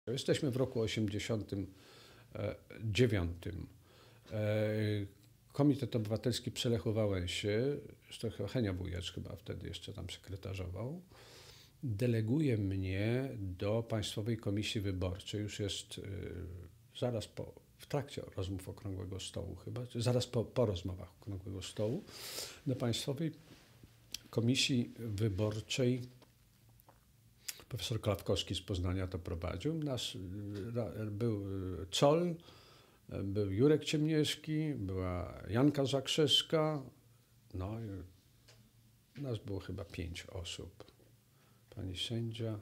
Jesteśmy w roku 1989. Komitet Obywatelski przy Lechu Wałęsie, zresztą Henia Wujecz chyba wtedy jeszcze tam sekretarzował, deleguje mnie do Państwowej Komisji Wyborczej. Już jest w trakcie rozmów Okrągłego Stołu chyba, czy zaraz po rozmowach Okrągłego Stołu, do Państwowej Komisji Wyborczej. Profesor Klawkowski z Poznania to prowadził. Był Zoll, był Jurek Ciemniewski, była Janka Zakrzewska, no i nas było chyba 5 osób. Pani sędzia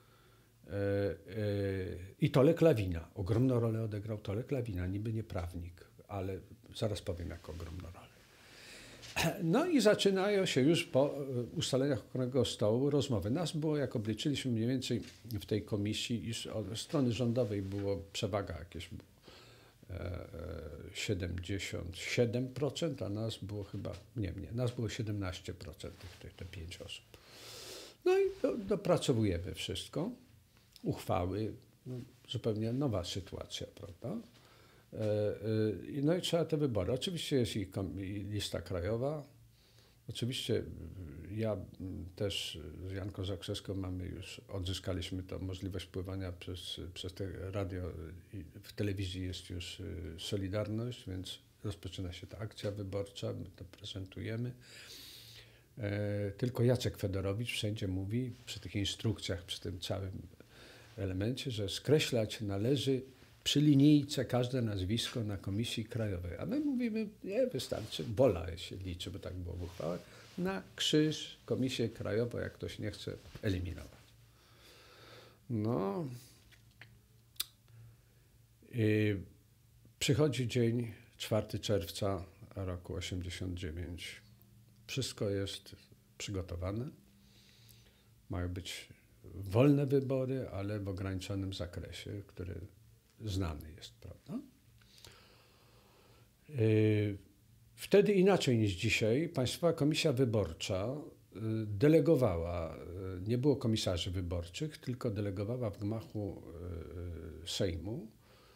i Tolek Lawina. Ogromną rolę odegrał Tolek Lawina, niby nie prawnik, ale zaraz powiem, jak ogromną rolę. No i zaczynają się już po ustaleniach Okrągłego Stołu rozmowy. Nas było, jak obliczyliśmy mniej więcej w tej komisji, iż od strony rządowej było przewaga jakieś 77%, a nas było chyba, nie, nas było 17%, te 5 osób. No i dopracowujemy wszystko, uchwały, zupełnie nowa sytuacja, prawda? No i trzeba te wybory. Oczywiście jest i lista krajowa. Oczywiście ja też z Janką Zakrzewską odzyskaliśmy tą możliwość wpływania przez te radio. W telewizji jest już Solidarność, więc rozpoczyna się ta akcja wyborcza, my to prezentujemy. Tylko Jacek Fedorowicz wszędzie mówi, przy tych instrukcjach, przy tym całym elemencie, że skreślać należy przy linijce każde nazwisko na Komisji Krajowej. A my mówimy, nie, wystarczy, Wola się liczy, bo tak było w uchwałach, na krzyż Komisję Krajową, jak ktoś nie chce, eliminować. No. I przychodzi dzień 4 czerwca roku 89. Wszystko jest przygotowane. Mają być wolne wybory, ale w ograniczonym zakresie, który znany jest, prawda? Wtedy inaczej niż dzisiaj Państwowa Komisja Wyborcza delegowała, nie było komisarzy wyborczych, tylko delegowała w gmachu Sejmu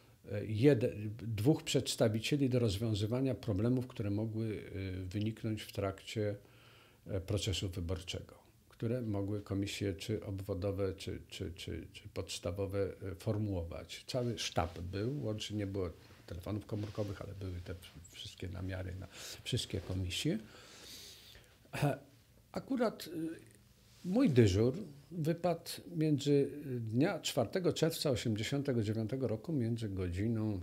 2 przedstawicieli do rozwiązywania problemów, które mogły wyniknąć w trakcie procesu wyborczego, które mogły komisje czy obwodowe, czy podstawowe formułować. Cały sztab był, łącznie nie było telefonów komórkowych, ale były te wszystkie namiary na wszystkie komisje. Akurat mój dyżur wypadł między dnia 4 czerwca 1989 roku między godziną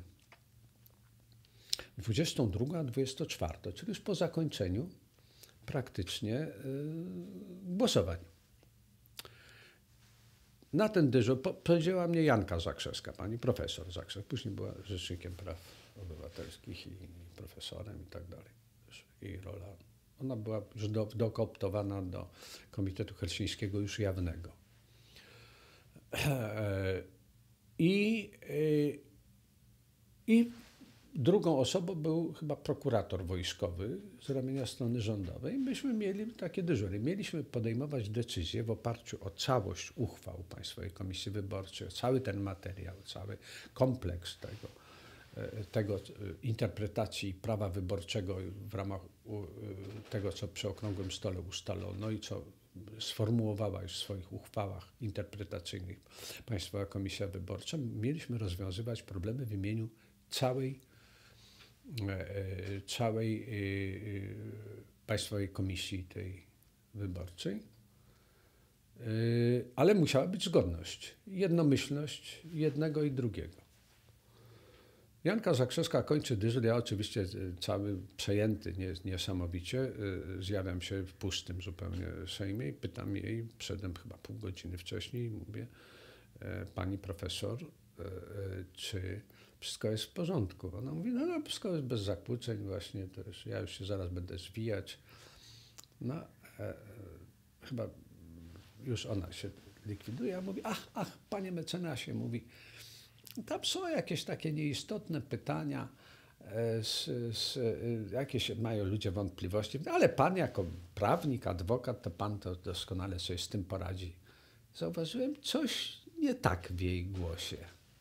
22 a 24, czyli już po zakończeniu praktycznie głosowań. Na ten dyżur powiedziała mnie Janka Zakrzewska, pani profesor Zakrzewska, później była rzecznikiem praw obywatelskich i profesorem i tak dalej. Jej rola, ona była już dokooptowana do Komitetu Helsińskiego już jawnego. I drugą osobą był chyba prokurator wojskowy z ramienia strony rządowej. Myśmy mieli takie dyżury. Mieliśmy podejmować decyzje w oparciu o całość uchwał Państwowej Komisji Wyborczej, cały ten materiał, cały kompleks tego interpretacji prawa wyborczego w ramach tego, co przy Okrągłym Stole ustalono i co sformułowała już w swoich uchwałach interpretacyjnych Państwowa Komisja Wyborcza. Mieliśmy rozwiązywać problemy w imieniu całej Państwowej Komisji tej wyborczej, ale musiała być zgodność, jednomyślność jednego i drugiego. Janka Zakrzewska kończy dyżur, ja oczywiście cały przejęty niesamowicie zjawiam się w pustym zupełnie Sejmie i pytam jej, przyszedłem chyba pół godziny wcześniej, mówię, pani profesor, czy wszystko jest w porządku? Ona mówi, no wszystko jest bez zakłóceń właśnie, to już, ja już się zaraz będę zwijać. No, chyba już ona się likwiduje, a mówi, ach, panie mecenasie, mówi, tam są jakieś takie nieistotne pytania, jakieś mają ludzie wątpliwości, ale pan jako prawnik, adwokat, to pan to doskonale sobie z tym poradzi. Zauważyłem, coś nie tak w jej głosie.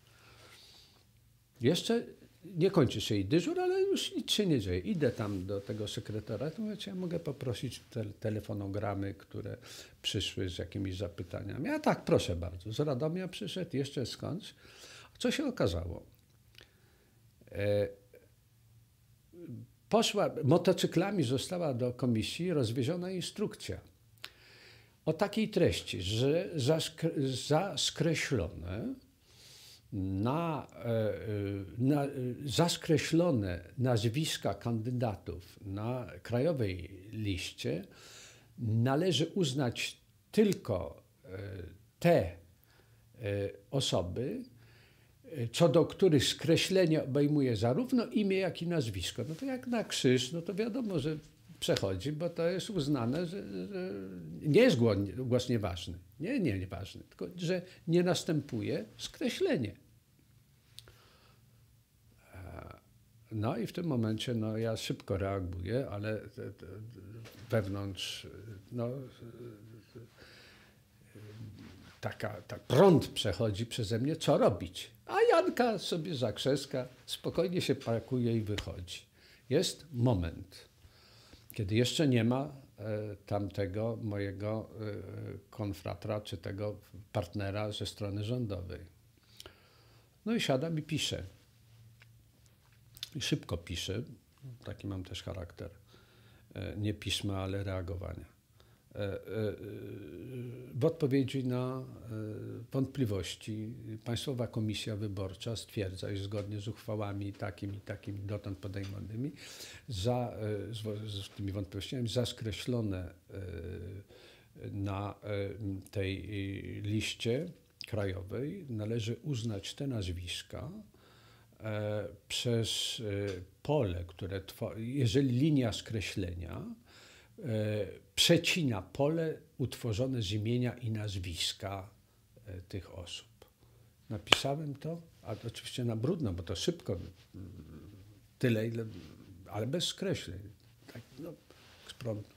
Jeszcze nie kończy się jej dyżur, ale już nic się nie dzieje. Idę tam do tego sekretariatu, mówię, czy ja mogę poprosić telefonogramy, które przyszły z jakimiś zapytaniami. A tak, proszę bardzo. Z Radomia przyszedł, jeszcze skądś. Co się okazało? Motocyklami została do komisji rozwieziona instrukcja o takiej treści, że za skreślone nazwiska kandydatów na krajowej liście należy uznać tylko te osoby, co do których skreślenie obejmuje zarówno imię, jak i nazwisko. No to jak na krzyż, no to wiadomo, że przechodzi, bo to jest uznane, że nie jest głos nieważny. Nie nieważny, tylko że nie następuje skreślenie. No i w tym momencie no, ja szybko reaguję, ale wewnątrz no, tak prąd przechodzi przeze mnie, co robić. A Janka sobie zakrzeska, spokojnie się pakuje i wychodzi. Jest moment, kiedy jeszcze nie ma tamtego mojego konfratra, czy tego partnera ze strony rządowej. No i siadam i piszę. I szybko piszę. Taki mam też charakter. Nie pisma, ale reagowania. W odpowiedzi na wątpliwości Państwowa Komisja Wyborcza stwierdza, iż zgodnie z uchwałami takimi dotąd podejmowanymi, z tymi wątpliwościami zaskreślone na tej liście krajowej należy uznać te nazwiska przez pole, które jeżeli linia skreślenia przecina pole utworzone z imienia i nazwiska tych osób. Napisałem to, a oczywiście na brudno, bo to szybko, tyle, ile, ale bez skreśleń. Tak, no, z prądu.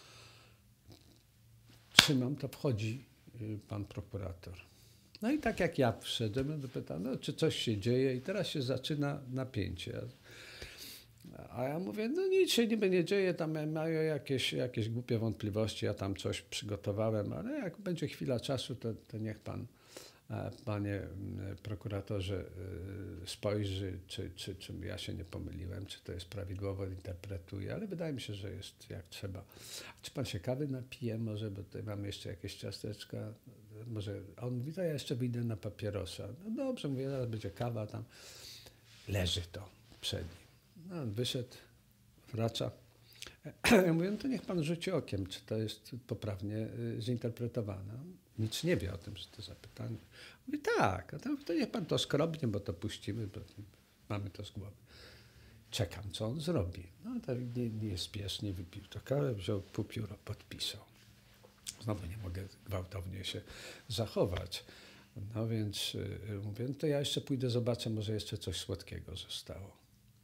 Trzymam, to wchodzi pan prokurator. No i tak jak ja wszedłem, to pytam, no, czy coś się dzieje i teraz się zaczyna napięcie. A ja mówię, no nic się niby nie dzieje, tam mają jakieś głupie wątpliwości, ja tam coś przygotowałem, ale jak będzie chwila czasu, to niech pan, panie prokuratorze, spojrzy, czy ja się nie pomyliłem, czy to jest prawidłowo, interpretuję, ale wydaje mi się, że jest jak trzeba. Czy pan się kawy napije może, bo tutaj mamy jeszcze jakieś ciasteczka, może, a on mówi, to ja jeszcze wyjdę na papierosa. No dobrze, mówię, zaraz będzie kawa, tam leży to przed nim. No, on wyszedł, wraca. Ja mówię, no to niech pan rzuci okiem, czy to jest poprawnie zinterpretowane. Nic nie wie o tym, że to zapytanie. Mówi, tak, a to niech pan to skrobnie, bo to puścimy, bo mamy to z głowy. Czekam, co on zrobi. No to nie spiesznie wypił to kawę, wziął pół pióra, podpisał. Znowu nie mogę gwałtownie się zachować. No więc mówię, no to ja jeszcze pójdę, zobaczę, może jeszcze coś słodkiego zostało.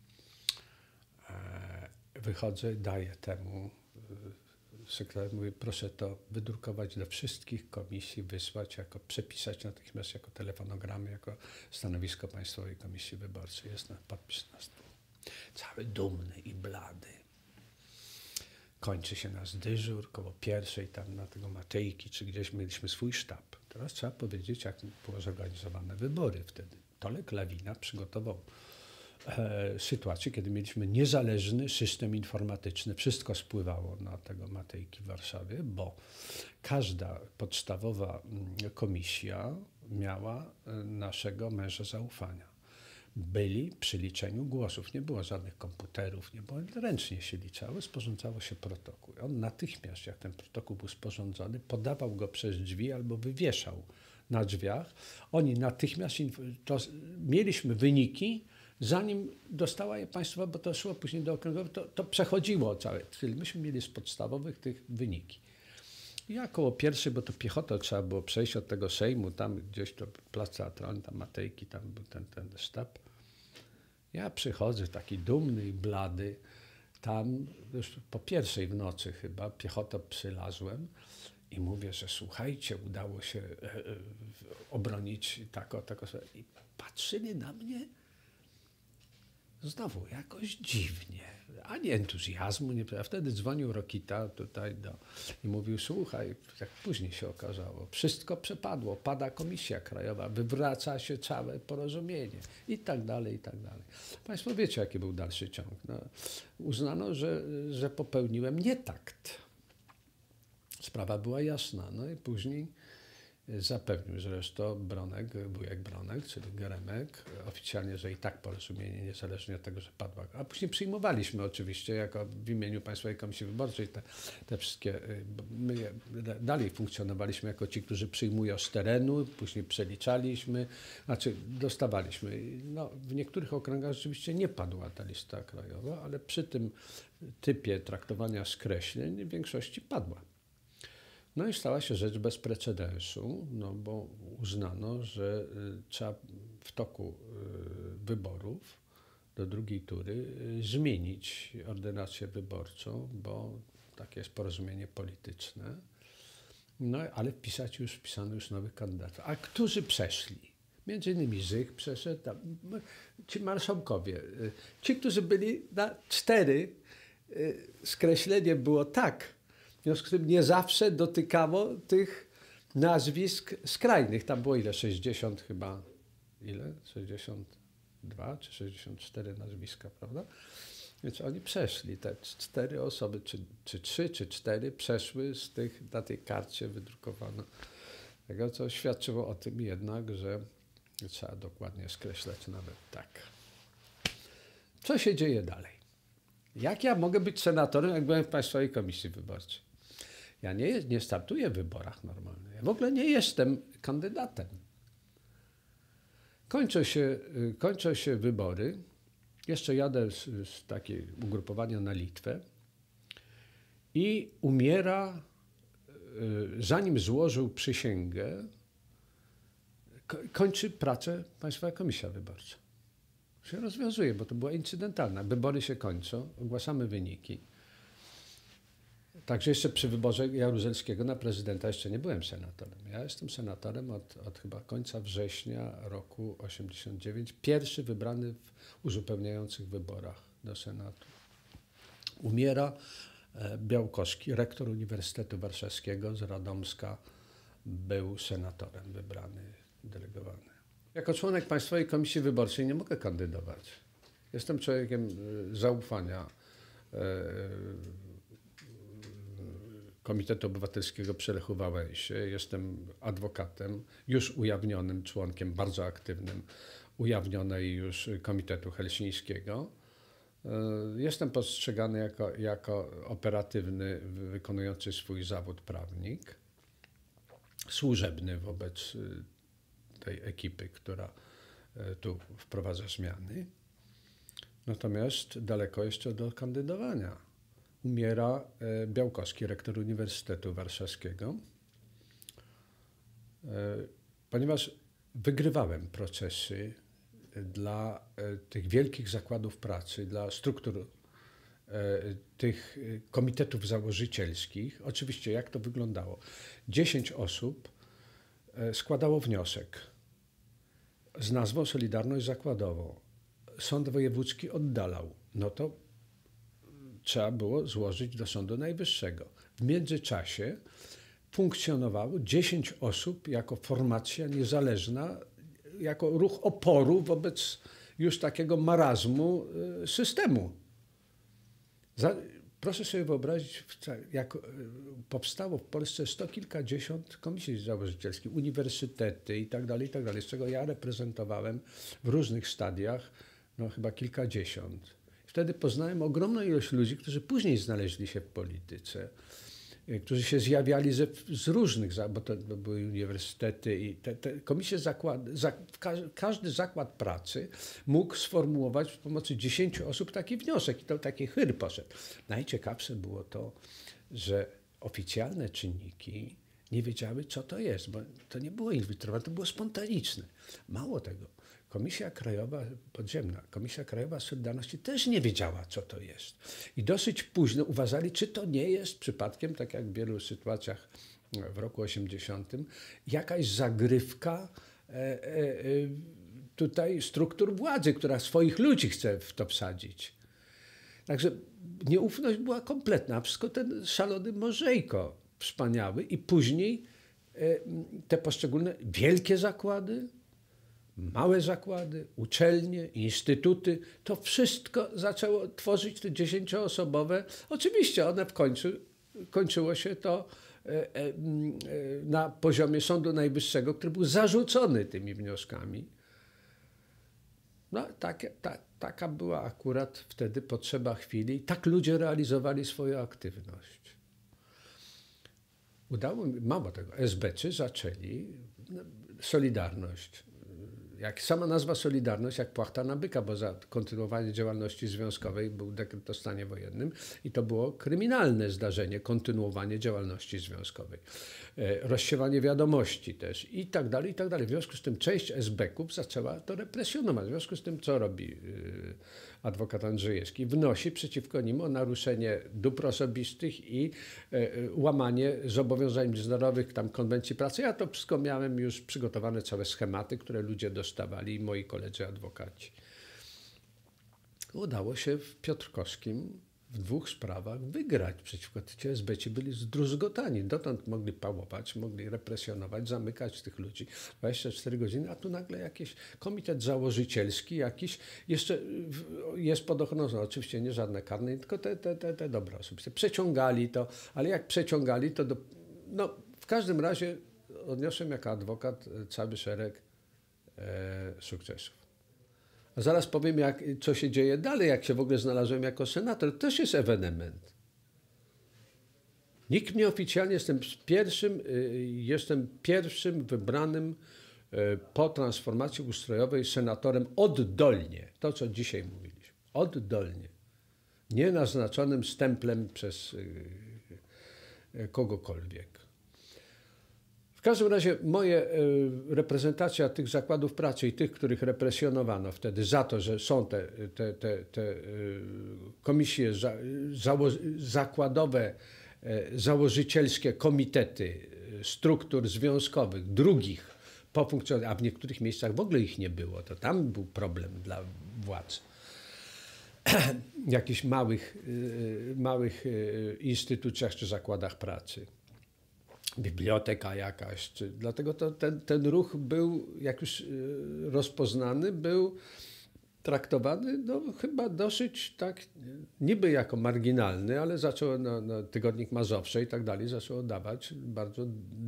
Wychodzę, daję temu sekretarzowi, mówię, proszę to wydrukować do wszystkich komisji, wysłać, przepisać natychmiast jako telefonogramy, jako stanowisko Państwowej Komisji Wyborczej. Jest podpis na stół. Cały dumny i blady. Kończy się nasz dyżur, koło pierwszej, tam na tego Matejki, czy gdzieś mieliśmy swój sztab. Teraz trzeba powiedzieć, jak były zorganizowane wybory wtedy. Tolek Lawina przygotował sytuację, kiedy mieliśmy niezależny system informatyczny. Wszystko spływało na tego Matejki w Warszawie, bo każda podstawowa komisja miała naszego męża zaufania. Byli przy liczeniu głosów. Nie było żadnych komputerów, nie było, ręcznie się liczało, sporządzało się protokół. On natychmiast, jak ten protokół był sporządzony, podawał go przez drzwi albo wywieszał na drzwiach. Oni natychmiast, mieliśmy wyniki, zanim dostała je państwowa, bo to szło później do okręgowych, to przechodziło całe. Czyli myśmy mieli z podstawowych tych wyniki. Ja koło pierwszej, bo to piechotą trzeba było przejść od tego Sejmu, tam gdzieś to Plac Teatralny, tam Matejki, tam był ten sztab. Ja przychodzę taki dumny i blady, tam już po pierwszej w nocy chyba piechotą przylazłem I mówię, że słuchajcie, udało się obronić tako. I patrzyli na mnie znowu jakoś dziwnie. Ani entuzjazmu nie. A wtedy dzwonił Rokita tutaj i mówił, słuchaj, jak później się okazało, wszystko przepadło, pada Komisja Krajowa, wywraca się całe porozumienie i tak dalej, i tak dalej. Państwo wiecie, jaki był dalszy ciąg. No, uznano, że popełniłem nietakt. Sprawa była jasna. No i później zapewnił zresztą wujek Bronek, czyli Geremek, oficjalnie, że i tak porozumienie, niezależnie od tego, że padła. A później przyjmowaliśmy oczywiście, jako w imieniu Państwowej Komisji Wyborczej, te wszystkie, my dalej funkcjonowaliśmy jako ci, którzy przyjmują z terenu, później przeliczaliśmy, znaczy dostawaliśmy. No, w niektórych okręgach rzeczywiście nie padła ta lista krajowa, ale przy tym typie traktowania skreśleń w większości padła. No i stała się rzecz bez precedensu, no bo uznano, że trzeba w toku wyborów do drugiej tury zmienić ordynację wyborczą, bo takie jest porozumienie polityczne. No ale wpisano już nowych kandydatów. A którzy przeszli? Między innymi Zych przeszedł, ci marszałkowie. Ci, którzy byli na 4, skreślenie było tak. W związku z tym nie zawsze dotykało tych nazwisk skrajnych. Tam było ile? 60 chyba, ile? 62 czy 64 nazwiska, prawda? Więc oni przeszli, te 4 osoby, czy 3, czy 4 przeszły z tych, na tej karcie wydrukowano. Tego, co świadczyło o tym jednak, że trzeba dokładnie skreślać nawet tak. Co się dzieje dalej? Jak ja mogę być senatorem, jak byłem w Państwowej Komisji Wyborczej? Ja nie startuję w wyborach normalnych. Ja w ogóle nie jestem kandydatem. Kończą się wybory. Jeszcze jadę z takiego ugrupowania na Litwę i umiera, zanim złożył przysięgę, kończy pracę Państwowa Komisja Wyborcza. Się rozwiązuje, bo to była incydentalna. Wybory się kończą, ogłaszamy wyniki. Także jeszcze przy wyborze Jaruzelskiego na prezydenta jeszcze nie byłem senatorem. Ja jestem senatorem od chyba końca września roku 89. Pierwszy wybrany w uzupełniających wyborach do Senatu. Umiera Białkowski, rektor Uniwersytetu Warszawskiego z Radomska, był senatorem wybrany, delegowany. Jako członek Państwowej Komisji Wyborczej nie mogę kandydować. Jestem człowiekiem zaufania Komitetu Obywatelskiego przy Lechu Wałęsie. Jestem adwokatem, już ujawnionym członkiem, bardzo aktywnym, ujawnionej już Komitetu Helsińskiego. Jestem postrzegany jako operatywny, wykonujący swój zawód prawnik, służebny wobec tej ekipy, która tu wprowadza zmiany. Natomiast daleko jeszcze do kandydowania. Umiera Białkowski, rektor Uniwersytetu Warszawskiego, ponieważ wygrywałem procesy dla tych wielkich zakładów pracy, dla struktur tych komitetów założycielskich. Oczywiście jak to wyglądało? 10 osób składało wniosek z nazwą Solidarność Zakładową. Sąd wojewódzki oddalał. No to trzeba było złożyć do Sądu Najwyższego. W międzyczasie funkcjonowało 10 osób jako formacja niezależna, jako ruch oporu wobec już takiego marazmu systemu. Proszę sobie wyobrazić, jak powstało w Polsce 100 kilkadziesiąt komisji założycielskich, uniwersytety i tak dalej, z czego ja reprezentowałem w różnych stadiach, no chyba kilkadziesiąt. Wtedy poznałem ogromną ilość ludzi, którzy później znaleźli się w polityce, którzy się zjawiali z różnych, bo to były uniwersytety i te komisje każdy zakład pracy mógł sformułować w pomocy 10 osób taki wniosek i to taki chyr poszedł. Najciekawsze było to, że oficjalne czynniki nie wiedziały, co to jest, bo to nie było inwitrowane, to było spontaniczne. Mało tego. Komisja Krajowa Podziemna, Komisja Krajowa Solidarności też nie wiedziała, co to jest. I dosyć późno uważali, czy to nie jest przypadkiem, tak jak w wielu sytuacjach w roku 80, jakaś zagrywka tutaj struktur władzy, która swoich ludzi chce w to wsadzić. Także nieufność była kompletna, a wszystko ten szalony Morzejko wspaniały i później te poszczególne wielkie zakłady, małe zakłady, uczelnie, instytuty, to wszystko zaczęło tworzyć te 10-osobowe. Oczywiście one w końcu kończyło się to na poziomie Sądu Najwyższego, który był zarzucony tymi wnioskami. No, taka była akurat wtedy potrzeba chwili i tak ludzie realizowali swoją aktywność. Udało mi, mało tego, esbeccy zaczęli Solidarność. Jak sama nazwa Solidarność, jak płachta na byka, bo za kontynuowanie działalności związkowej był dekret o stanie wojennym i to było kryminalne zdarzenie, kontynuowanie działalności związkowej. Rozsiewanie wiadomości też i tak dalej, i tak dalej. W związku z tym część esbeków zaczęła to represjonować. W związku z tym co robi adwokat Andrzejewski? Wnosi przeciwko nim o naruszenie dóbr osobistych i łamanie zobowiązań międzynarodowych, tam konwencji pracy. Ja to wszystko miałem już przygotowane, całe schematy, które ludzie dostawali i moi koledzy adwokaci. Udało się w Piotrkowskim w 2 sprawach wygrać przeciwko ci esbeci byli zdruzgotani. Dotąd mogli pałować, mogli represjonować, zamykać tych ludzi 24 godziny, a tu nagle jakiś komitet założycielski jakiś jeszcze jest pod ochroną, no, oczywiście nie żadne karne, tylko te dobre osoby. Przeciągali to, ale jak przeciągali to no w każdym razie odniosłem jako adwokat cały szereg sukcesów. A zaraz powiem, co się dzieje dalej, jak się w ogóle znalazłem jako senator. To też jest ewenement. Nikt mnie oficjalnie, jestem pierwszym wybranym po transformacji ustrojowej senatorem oddolnie. To, co dzisiaj mówiliśmy. Oddolnie. Nie naznaczonym stemplem przez kogokolwiek. W każdym razie moja reprezentacja tych zakładów pracy i tych, których represjonowano wtedy za to, że są te komisje zakładowe, założycielskie komitety struktur związkowych, drugich po funkcjonowaniu, a w niektórych miejscach w ogóle ich nie było, to tam był problem dla władz. Jakichś małych instytucjach czy zakładach pracy. Biblioteka jakaś, dlatego ten ruch był, jak już rozpoznany, był traktowany no, chyba dosyć tak, niby jako marginalny, ale zaczął, Tygodnik Mazowsze i tak dalej, zaczęło dawać bardzo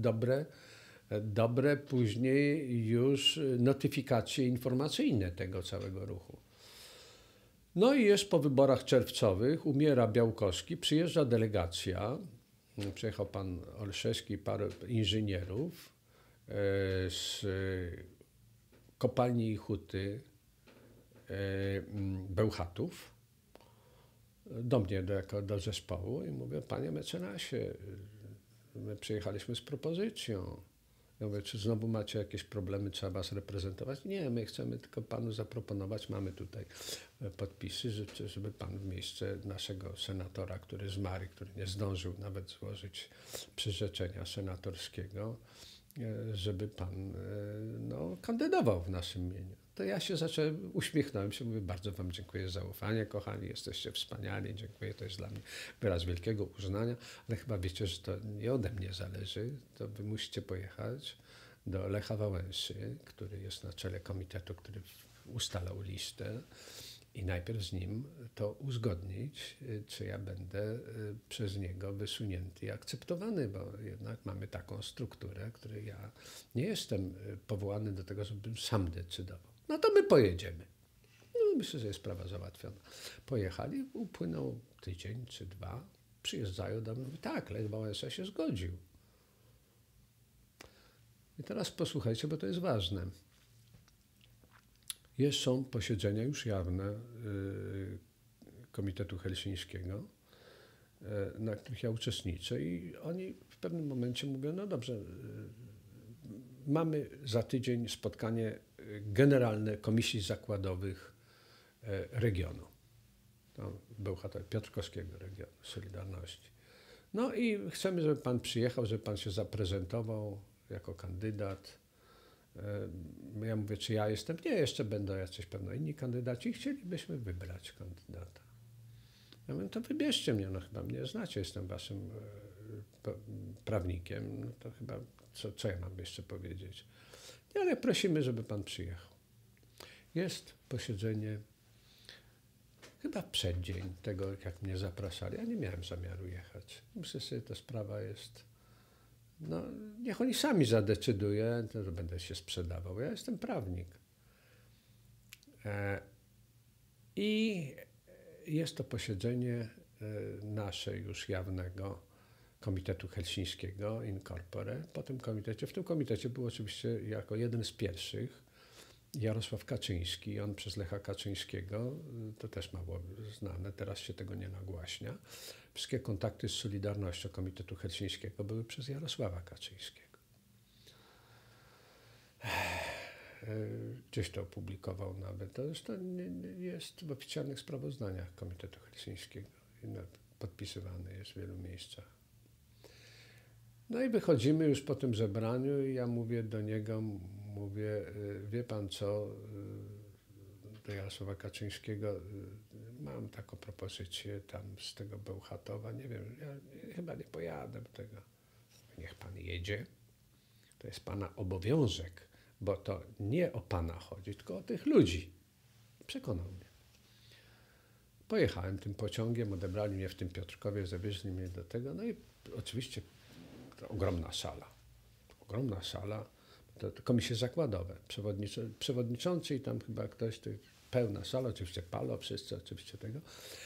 dobre później już notyfikacje informacyjne tego całego ruchu. No i jest po wyborach czerwcowych, umiera Białkowski, przyjeżdża delegacja. Przyjechał pan Olszewski i parę inżynierów z kopalni i huty Bełchatów do mnie, do zespołu i mówię, panie mecenasie, my przyjechaliśmy z propozycją. Ja mówię, czy znowu macie jakieś problemy, trzeba was reprezentować? Nie, my chcemy tylko panu zaproponować, mamy tutaj podpisy, żeby pan w miejsce naszego senatora, który zmarł, który nie zdążył nawet złożyć przyrzeczenia senatorskiego, żeby pan kandydował w naszym imieniu. To ja się uśmiechnąłem się, mówię, bardzo wam dziękuję za zaufanie, kochani, jesteście wspaniali, dziękuję, to jest dla mnie wyraz wielkiego uznania, ale chyba wiecie, że to nie ode mnie zależy, to wy musicie pojechać do Lecha Wałęsy, który jest na czele komitetu, który ustalał listę i najpierw z nim to uzgodnić, czy ja będę przez niego wysunięty i akceptowany, bo jednak mamy taką strukturę, której ja nie jestem powołany do tego, żebym sam decydował. No to my pojedziemy. No, myślę, że jest sprawa załatwiona. Pojechali, upłynął tydzień czy 2, przyjeżdżają do mnie, mówi, tak, Lech Wałęsa się zgodził. I teraz posłuchajcie, bo to jest ważne. Są posiedzenia już jawne Komitetu Helsińskiego, na których ja uczestniczę i oni w pewnym momencie mówią, no dobrze, mamy za tydzień spotkanie generalne komisji zakładowych regionu, Bełchatowa, Piotrkowskiego regionu, Solidarności. No i chcemy, żeby pan przyjechał, żeby pan się zaprezentował jako kandydat. Ja mówię, czy ja jestem? Nie, jeszcze będą jacyś pewno inni kandydaci i chcielibyśmy wybrać kandydata. Ja mówię, to wybierzcie mnie, no chyba mnie znacie, jestem waszym prawnikiem, no to chyba, co ja mam jeszcze powiedzieć? Nie, ale prosimy, żeby pan przyjechał. Jest posiedzenie, chyba w przeddzień tego, jak mnie zapraszali. Ja nie miałem zamiaru jechać. Myślę sobie, ta sprawa jest, no niech oni sami zadecydują, to będę się sprzedawał. Ja jestem prawnik. I jest to posiedzenie nasze już jawnego Komitetu Helsińskiego in corpore. W tym komitecie był oczywiście jako jeden z pierwszych Jarosław Kaczyński. On przez Lecha Kaczyńskiego, to też mało znane, teraz się tego nie nagłaśnia. Wszystkie kontakty z Solidarnością Komitetu Helsińskiego były przez Jarosława Kaczyńskiego. Gdzieś to opublikował nawet. To zresztą jest w oficjalnych sprawozdaniach Komitetu Helsińskiego. Podpisywany jest w wielu miejscach. No i wychodzimy już po tym zebraniu i ja mówię do niego, wie pan co, do Jarosława Kaczyńskiego, mam taką propozycję tam z tego Bełchatowa, nie wiem, ja chyba nie pojadę do tego. Niech pan jedzie, to jest pana obowiązek, bo to nie o pana chodzi, tylko o tych ludzi. Przekonał mnie. Pojechałem tym pociągiem, odebrali mnie w tym Piotrkowie, zawieźli mnie do tego, no i oczywiście to ogromna sala, to komisje zakładowe, przewodniczący i tam chyba ktoś, to pełna sala, oczywiście Palo, wszyscy oczywiście tego.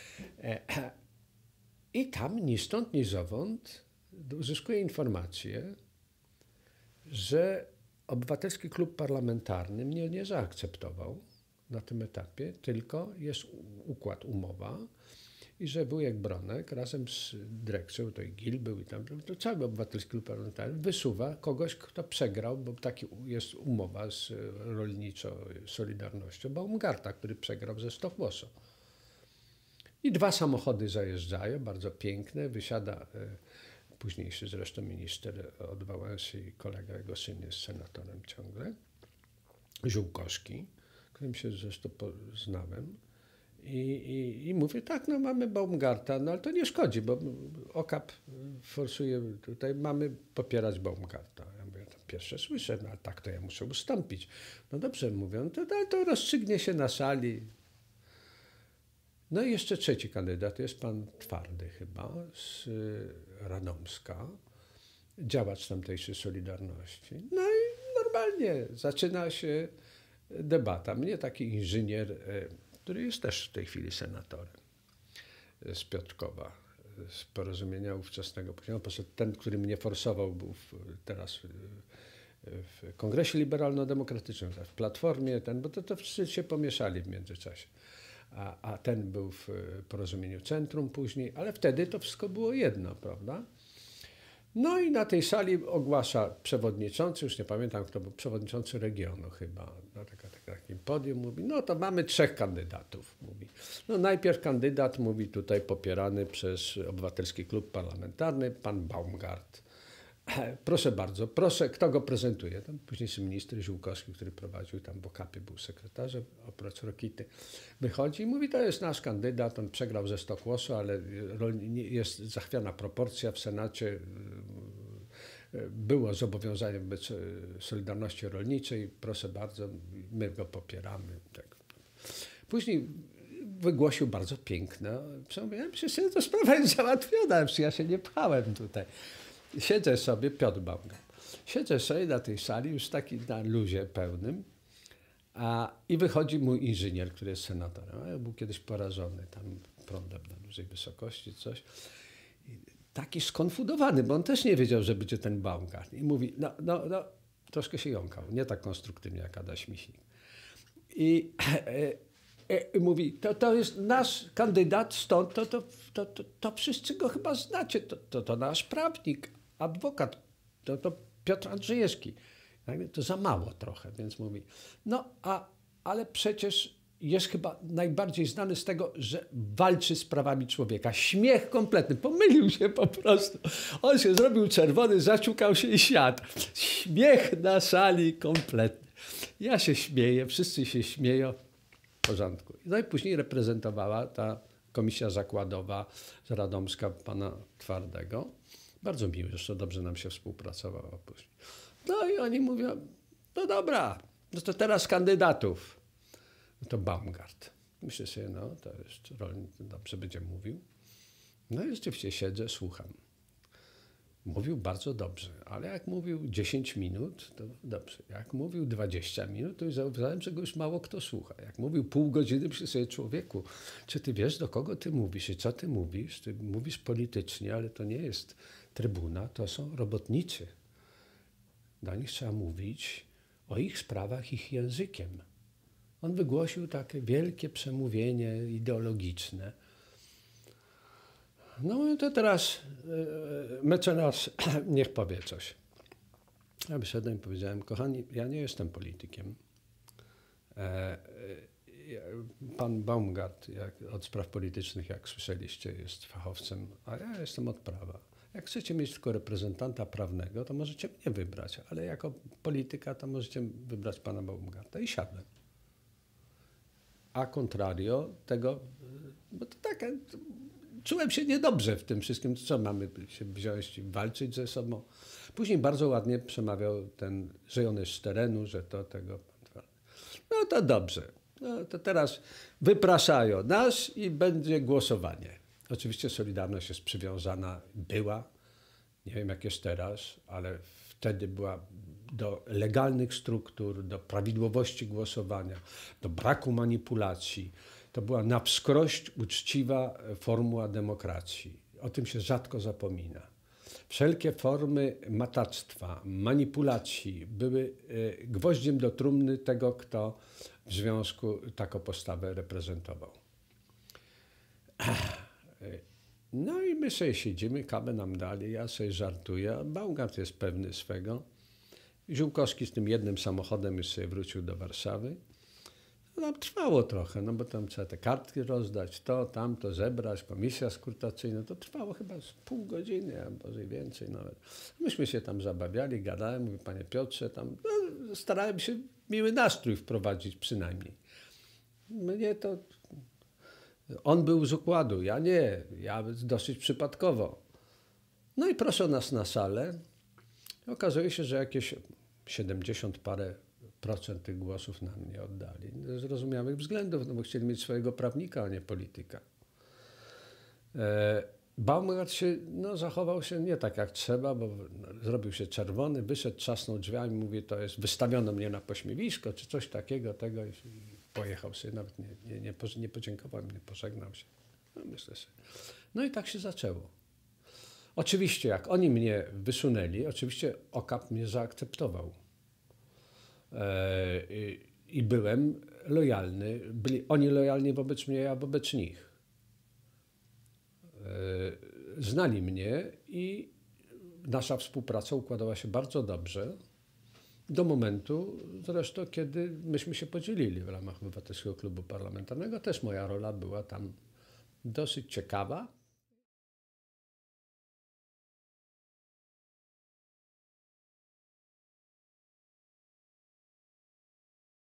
I tam ni stąd, ni zowąd uzyskuję informację, że Obywatelski Klub Parlamentarny mnie nie zaakceptował na tym etapie, tylko jest układ, umowa i że wujek Bronek razem z dyrekcją, to i Gil był i tam, to cały Obywatelski Klub Parlamentarny wysuwa kogoś, kto przegrał, bo taki jest umowa z Rolniczo-Solidarnością, Baumgarta, który przegrał ze Stochłoso. I 2 samochody zajeżdżają, bardzo piękne, wysiada późniejszy zresztą minister od Wałęsy i kolega, jego syn jest senatorem ciągle, Ziółkowski, którym się zresztą znałem. I mówię, tak, no mamy Baumgarta, no ale to nie szkodzi, bo OKAP forsuje, tutaj mamy popierać Baumgarta. Ja mówię, to pierwsze słyszę, no ale tak to ja muszę ustąpić. No dobrze, mówią, to rozstrzygnie się na sali. No i jeszcze trzeci kandydat, jest pan Twardy chyba, z Radomska, działacz tamtejszej Solidarności. No i normalnie zaczyna się debata. Mnie taki inżynier, który jest też w tej chwili senatorem z Piotrkowa, z Porozumienia ówczesnego poziomu. Ten, który mnie forsował, był teraz w Kongresie Liberalno-Demokratycznym, w Platformie, bo to wszyscy się pomieszali w międzyczasie. A ten był w Porozumieniu Centrum później, ale wtedy to wszystko było jedno, prawda? No i na tej sali ogłasza przewodniczący, już nie pamiętam kto był, przewodniczący regionu chyba, na takim podium mówi, no to mamy 3 kandydatów, mówi. No najpierw kandydat, mówi tutaj popierany przez Obywatelski Klub Parlamentarny, pan Baumgart. Proszę bardzo, proszę, kto go prezentuje? Tam późniejszy minister Ziółkowski, który prowadził tam w OKAP-ie, był sekretarzem, oprócz Rokity, wychodzi i mówi, to jest nasz kandydat, on przegrał ze Stochłosu, ale jest zachwiana proporcja w Senacie, było zobowiązanie wobec Solidarności Rolniczej, proszę bardzo, my go popieramy. Tak. Później wygłosił bardzo piękne przemówienie, przecież to sprawa jest załatwiona, ja się nie pchałem tutaj. Siedzę sobie, Piotr Baumgart, siedzę sobie na tej sali, już taki na luzie pełnym, i wychodzi mój inżynier, który jest senatorem. Ja był kiedyś porażony tam prądem na dużej wysokości, coś. I taki skonfudowany, bo on też nie wiedział, że będzie ten Baumgart. I mówi, no, troszkę się jąkał, nie tak konstruktywnie jak Adaś Michnik. I mówi, to jest nasz kandydat, stąd to wszyscy go chyba znacie, to nasz prawnik, adwokat, to Piotr Andrzejewski. To za mało trochę, więc mówi, no ale przecież jest chyba najbardziej znany z tego, że walczy z prawami człowieka. Śmiech kompletny. Pomylił się po prostu. On się zrobił czerwony, zaciukał się i siadł. Śmiech na sali kompletny. Ja się śmieję, wszyscy się śmieją. W porządku. No i później reprezentowała ta komisja zakładowa z Radomska pana Twardego. Bardzo miły, zresztą dobrze nam się współpracowało później. No i oni mówią, no dobra, no to teraz kandydatów. No to Baumgart. Myślę sobie, no to jest rolnik, dobrze będzie mówił. No i rzeczywiście siedzę, słucham. Mówił bardzo dobrze, ale jak mówił 10 minut, to dobrze. Jak mówił 20 minut, to już zauważyłem, że go już mało kto słucha. Jak mówił pół godziny, myślę sobie, człowieku, czy ty wiesz, do kogo ty mówisz i co ty mówisz? Ty mówisz politycznie, ale to nie jest trybuna, to są robotnicy. Do nich trzeba mówić o ich sprawach, ich językiem. On wygłosił takie wielkie przemówienie ideologiczne. No to teraz mecenas niech powie coś. Ja wyszedłem i powiedziałem, kochani, ja nie jestem politykiem. Pan Baumgart od spraw politycznych, jak słyszeliście, jest fachowcem, a ja jestem od prawa. Jak chcecie mieć tylko reprezentanta prawnego, to możecie mnie wybrać, ale jako polityka to możecie wybrać pana Baumgarta. I siadłem. A contrario tego, bo to taka... Czułem się niedobrze w tym wszystkim. Co mamy się wziąć i walczyć ze sobą? Później bardzo ładnie przemawiał ten, że on jest z terenu, że to tego. No to dobrze. No to teraz wypraszają nas i będzie głosowanie. Oczywiście Solidarność jest przywiązana, była, nie wiem jak jest teraz, ale wtedy była do legalnych struktur, do prawidłowości głosowania, do braku manipulacji. To była na wskroś uczciwa formuła demokracji. O tym się rzadko zapomina. Wszelkie formy matactwa, manipulacji były gwoździem do trumny tego, kto w związku taką postawę reprezentował. No i my sobie siedzimy, kawę nam dali, ja sobie żartuję, a Baumgart jest pewny swego. Ziółkowski z tym jednym samochodem już sobie wrócił do Warszawy. No tam trwało trochę, no bo tam trzeba te kartki rozdać, to, tamto, zebrać, komisja skrutacyjna, to trwało chyba z pół godziny, a może i więcej nawet. Myśmy się tam zabawiali, gadałem, mówię, panie Piotrze, tam no, starałem się miły nastrój wprowadzić przynajmniej. Mnie to... On był z układu, ja nie, ja dosyć przypadkowo. No i proszę nas na salę. Okazuje się, że jakieś 70 parę procent tych głosów nam nie oddali. Z zrozumiałych względów, no bo chcieli mieć swojego prawnika, a nie polityka. Baumgart się, no, zachował się nie tak jak trzeba, bo zrobił się czerwony, wyszedł, trzasnął drzwiami, mówi, to jest, wystawiono mnie na pośmiewisko, czy coś takiego, tego i pojechał sobie, nawet nie podziękował, nie pożegnał się. No, myślę sobie. No i tak się zaczęło. Oczywiście, jak oni mnie wysunęli, oczywiście OKAP mnie zaakceptował. I byłem lojalny, byli oni lojalni wobec mnie, ja wobec nich. Znali mnie i nasza współpraca układała się bardzo dobrze do momentu zresztą, kiedy myśmy się podzielili w ramach Obywatelskiego Klubu Parlamentarnego. Też moja rola była tam dosyć ciekawa.